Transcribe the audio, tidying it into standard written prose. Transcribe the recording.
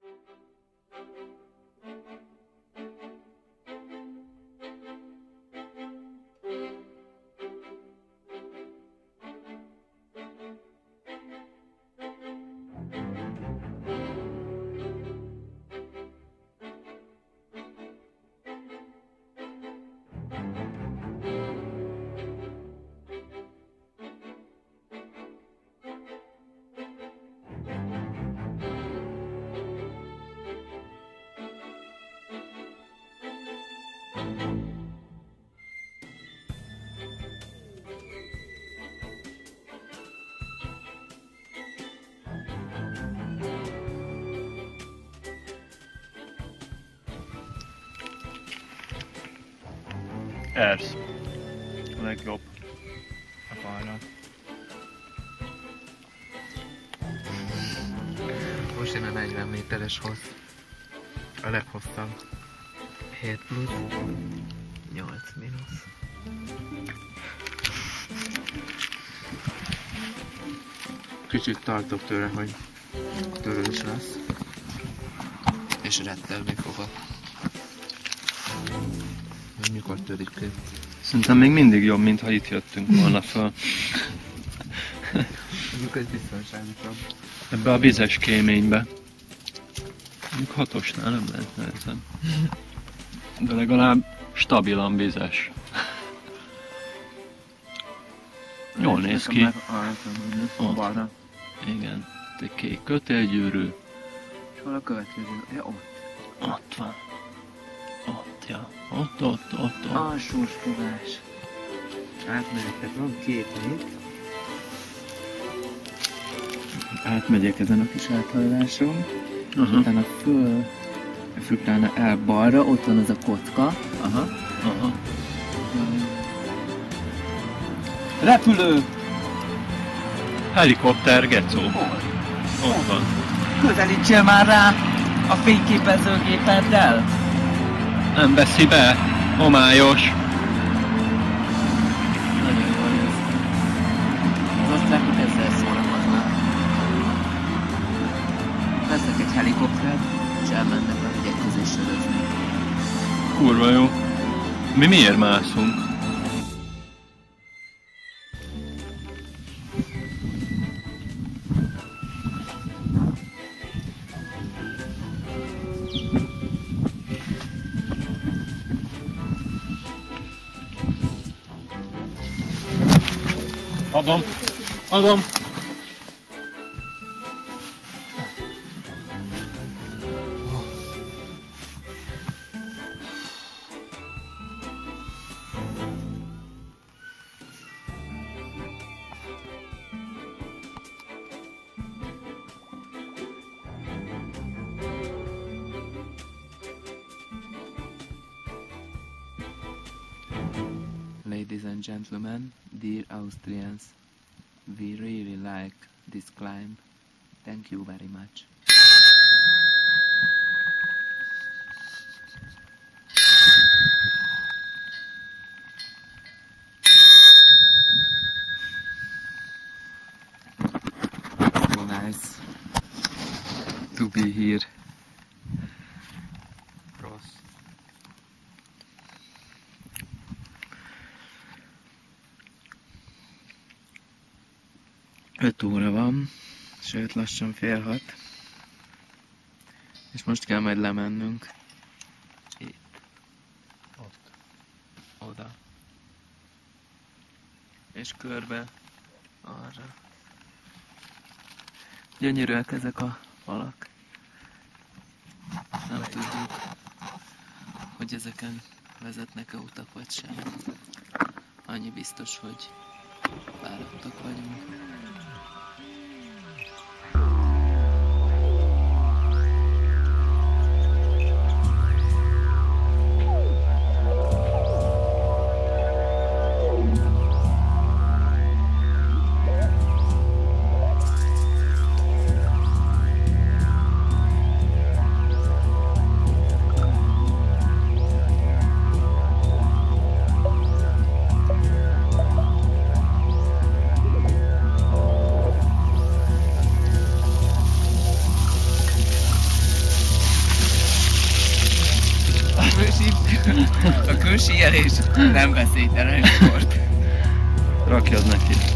Ez a legjobb a falra. Most jön a 40 méteres hossz. A leghosszabb. 7 plusz, 8 mínusz. Kicsit tartok tőle, hogy törős lesz. És rettelni fogok. Mikor törik ki? Szerintem még mindig jobb, mint ha itt jöttünk volna fel. Mondjuk ez biztonságosabb. Ebbe a vizes kéménybe. Mondjuk 6-osnál nem lehet nehezebb. De legalább stabilan vizes. Jól néz ki. Ott. Igen. Egy kék kötélgyűrű. És hol a következő? Ja, ott. Ott van. Ott, ja. Ott. Alsós fogás. Átmehetek, van 2 hét. Átmegyek ezen a kis áthajláson. Utána utána el balra, ott van az a kocka. Aha. Repülő! Helikopter, gecó. Ott van. Közelítsél már rá a fényképezőgépeddel! Nem veszi be. Homályos. Nagyon jól néz ki. Az osztrákok ezzel szórakoznak. Vesznek egy helikoptert, és elmennek a hegyek közé sörözni. Kurva jó. Mi miért mászunk? Adom. Ladies and gentlemen, dear Austrians, we really like this climb. Thank you very much. So nice to be here. Rossz. 5 óra van, sőt lassan fél 6. És most kell majd lemennünk. Itt. Ott. Oda. És körbe. Arra. Gyönyörűek ezek a falak. Nem tudjuk, hogy ezeken vezetnek-e utak vagy sem. Annyi biztos, hogy fáradtak vagyunk. A kősíjelés nem veszélytelen sport. Rakjad neki.